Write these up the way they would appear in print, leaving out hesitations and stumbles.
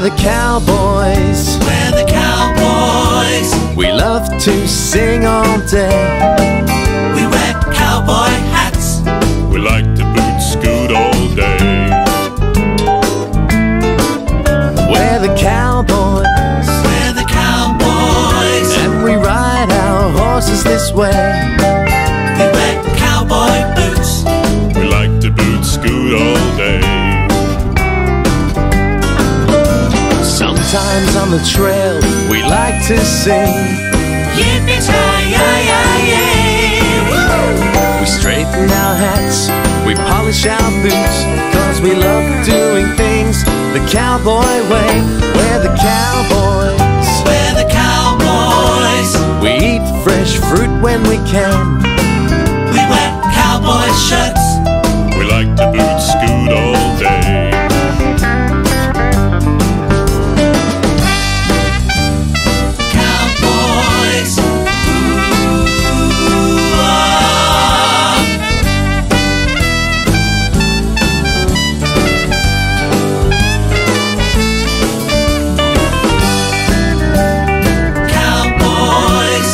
the Cowboys. We're the Cowboys. We love to sing all day. We wear cowboy hats. We like to boot scoot all day. We're the Cowboys. We're the Cowboys. And we ride our horses this way. We wear cowboy boots. We like to boot scoot all day. Sometimes on the trail we like to sing. Yippee-ki-yi-yi-yi. We straighten our hats, we polish our boots, 'cause we love doing things the cowboy way. We're the Cowboys. We're the Cowboys. We eat fresh fruit when we can. We wear cowboy shirts. We like to boot scoot all day. Cowboys. Cowboys.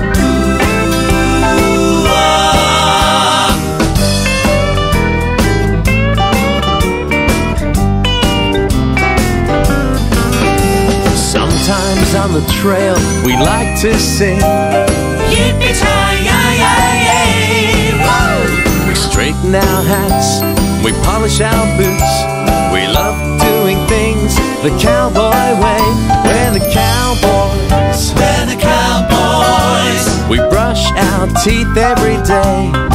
Sometimes on the trail we like to sing. Yippee-ki-yi-yi-yi. We straighten our hats, we polish our boots. We love doing things the cowboy way. We're the Cowboys. We're the Cowboys. We brush our teeth every day.